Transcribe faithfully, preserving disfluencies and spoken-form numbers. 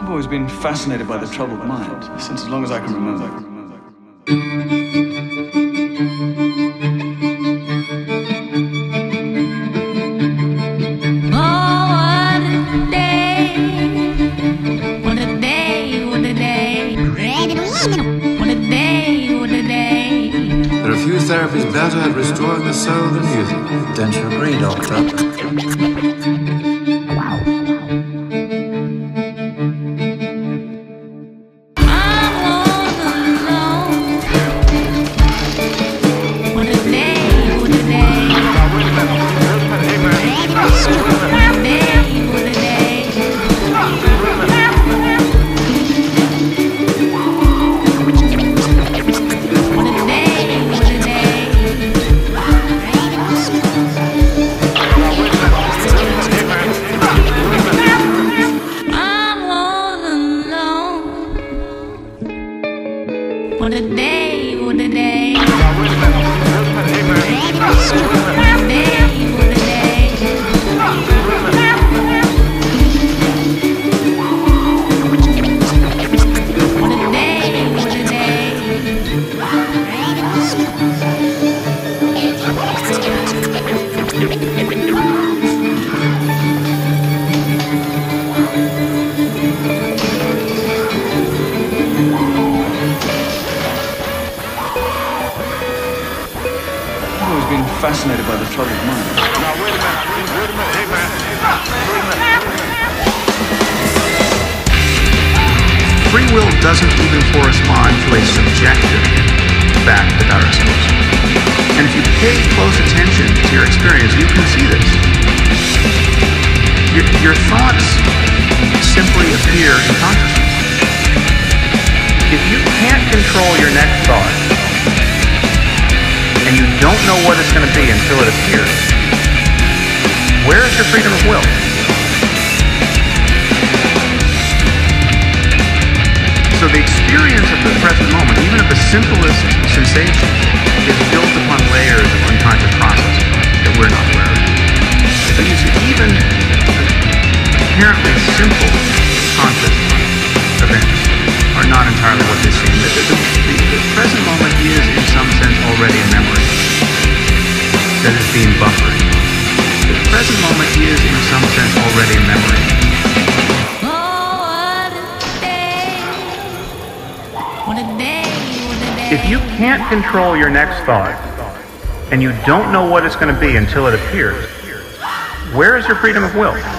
I've always been fascinated by the troubled mind, since as long as I can remember. There are few therapies better at restoring the soul than music. Don't you agree, Doctor? What a day, what a day. I've always been fascinated by the troubled mind. Now wait a minute, wait a minute, hey man, wait a minute. Free will doesn't even correspond to a subjective fact about ourselves. And if you pay close attention to your experience, you can see this. Your, your thoughts simply appear in consciousness. If you can't control your next thought, and you don't know what it's going to be until it appears, where is your freedom of will? So the experience of the present moment, even of the simplest sensation, is built upon layers of unconscious processes that we're not aware of. So you see, even apparently simple conscious events are not entirely what they seem. The, the, the, the present moment is, in some sense, already a memory that is being buffered. The present moment is, in some sense, already a memory. If you can't control your next thought, and you don't know what it's going to be until it appears, where is your freedom of will?